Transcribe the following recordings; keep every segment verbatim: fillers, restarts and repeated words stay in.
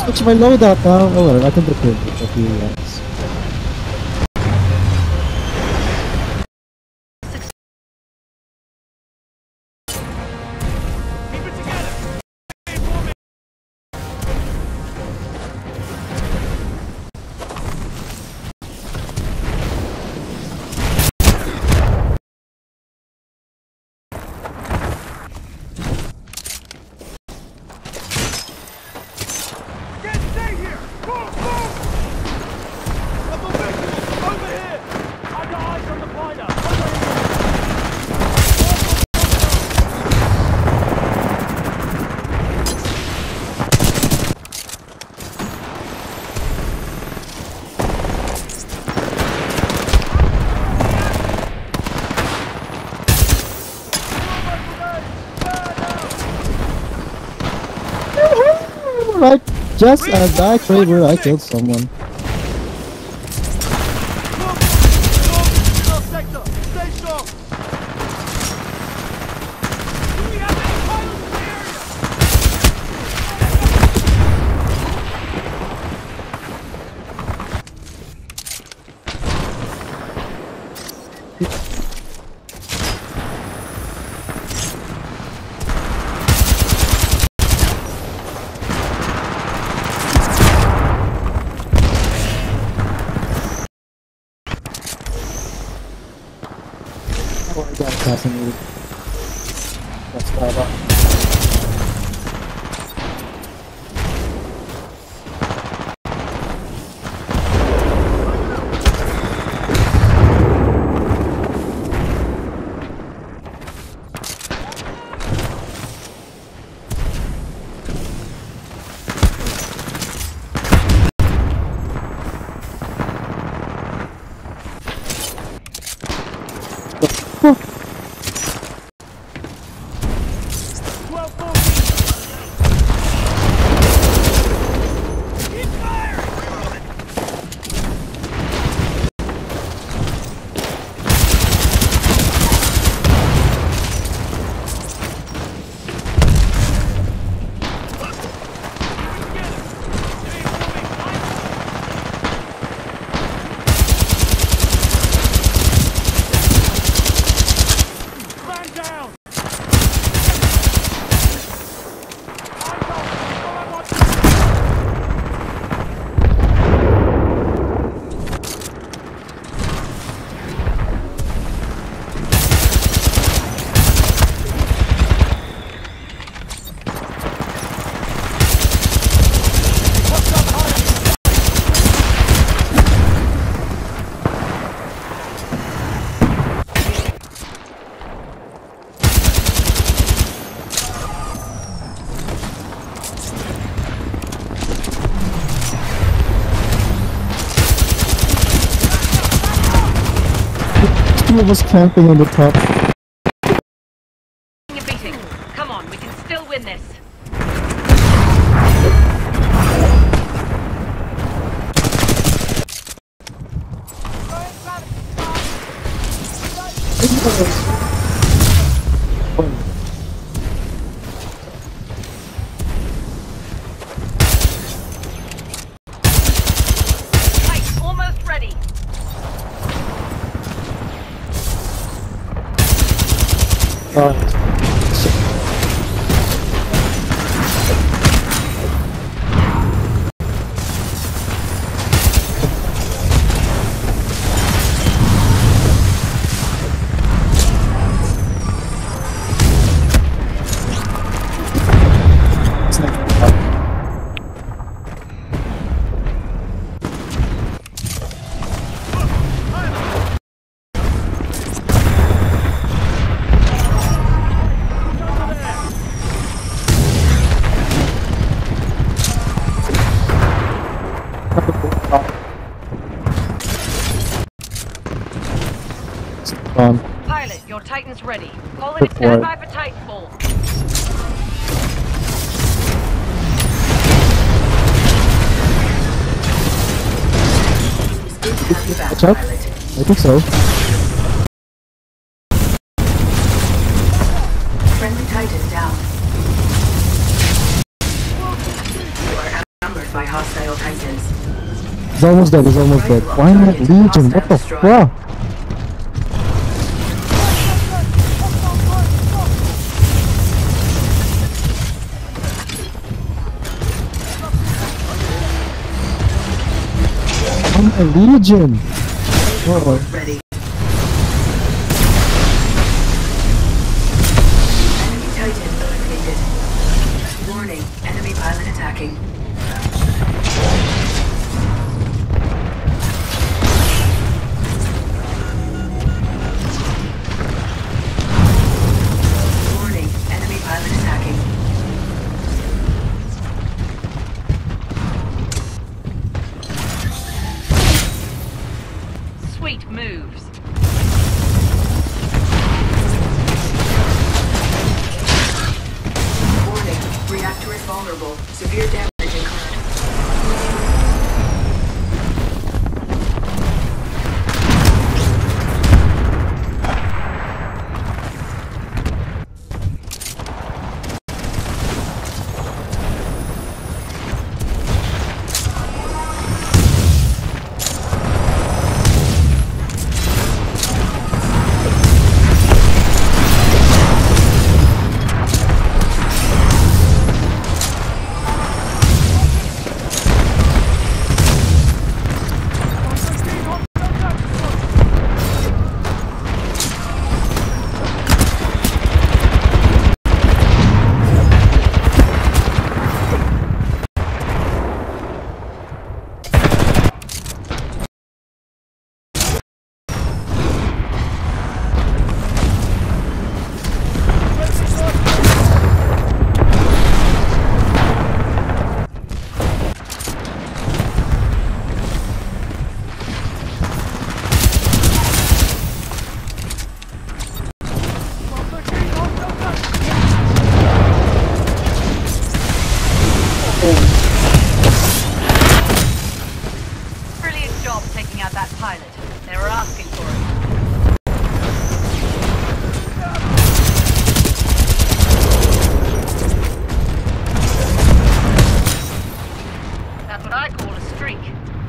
switch my loadout now. Oh well, I can prepare it a few rounds. Right, just as I figured, I killed someone. Oh, I got assassinated. That's five up. Two of us camping on the top. Come on, we can still win this. Right, almost ready. Alright. Um, Pilot, your Titan's ready. Call it standby for Titanfall. Watch out. I think so. Friendly Titan down. You are outnumbered by He's almost dead, he's almost dead. Why not Legion? What the fuck? I'm a Legion! Oh. Ready. Enemy Titan eliminated. Warning, enemy pilot attacking. Warning, enemy pilot attacking. Sweet moves. Warning, reactor is vulnerable. Severe damage incurred. Brilliant job taking out that pilot. They were asking for it. That's what I call a streak.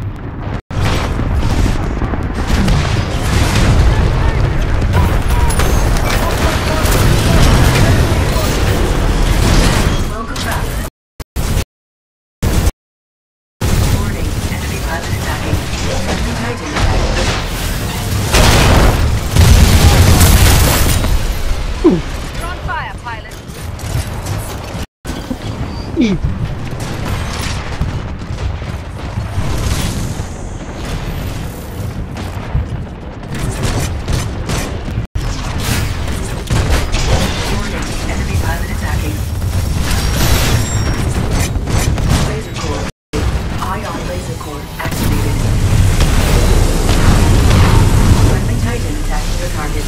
Welcome back. Warning, enemy pilot attacking. Enemy Titan attacking. You're on fire, pilot. Warning, enemy pilot attacking. Laser core. Ion laser core activated. Friendly Titan attacking your target.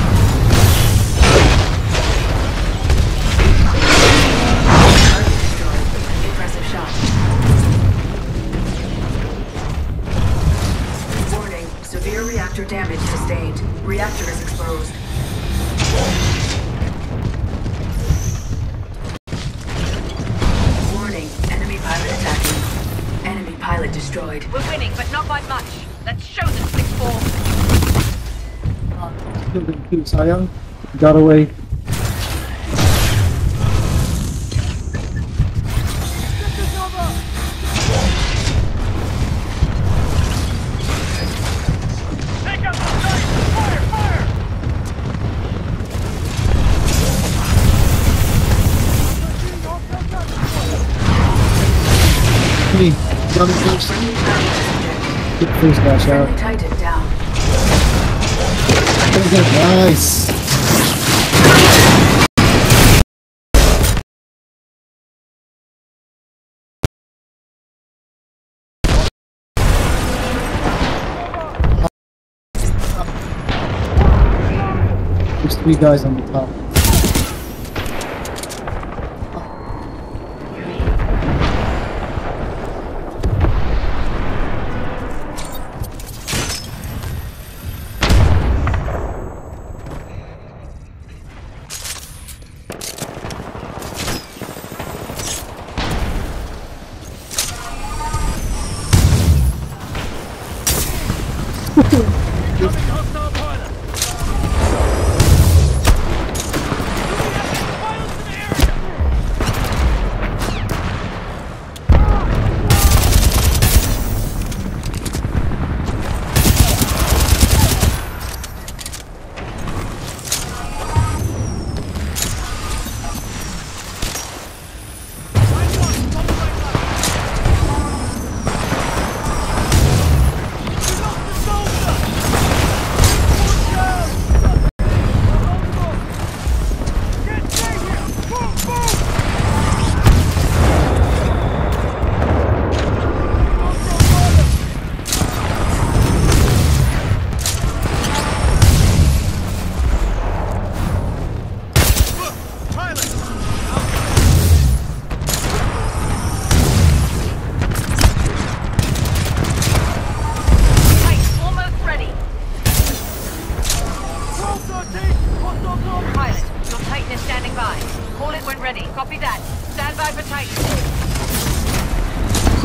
Target destroyed. Impressive shot. Warning, severe reactor damage sustained. Reactor is exposed. Warning, enemy pilot attacking. Enemy pilot destroyed. We're winning, but not by much. Let's show them six four. Killed him too, Sayang. Got away. Take out the target! Fire! Fire! Hey, got him first. Friendly pilot subject. Get the first dash out. Friendly Titan down. Nice! There's three guys on the top.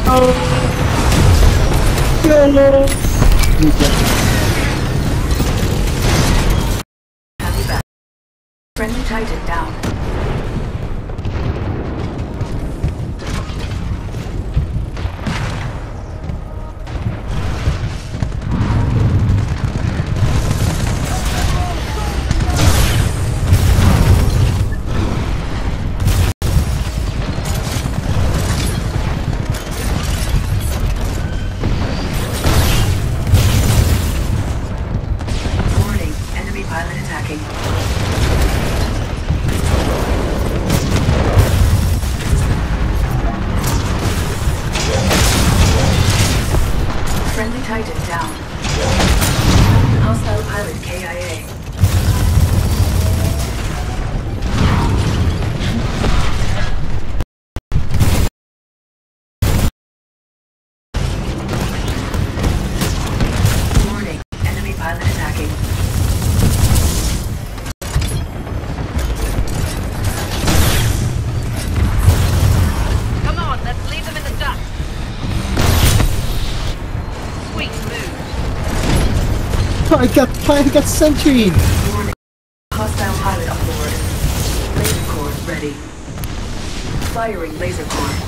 Happy back. Friendly Titan down. Warning, enemy pilot attacking. Friendly Titan down. Hostile pilot K I A. Warning, enemy pilot attacking. Come on, let's leave them in the dust. Sweet move. I got I got sentry. Warning, hostile pilot on board. Laser core ready. Firing laser core.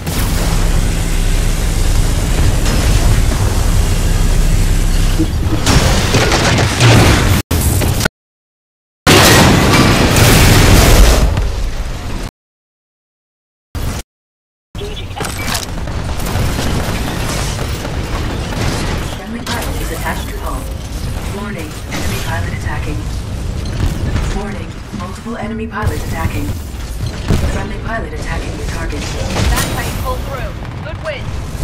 Friendly pilot is attached to hull. Warning, enemy pilot attacking. Warning, multiple enemy pilots attacking. Friendly pilot attacking the target. That's how you pull through. Good win.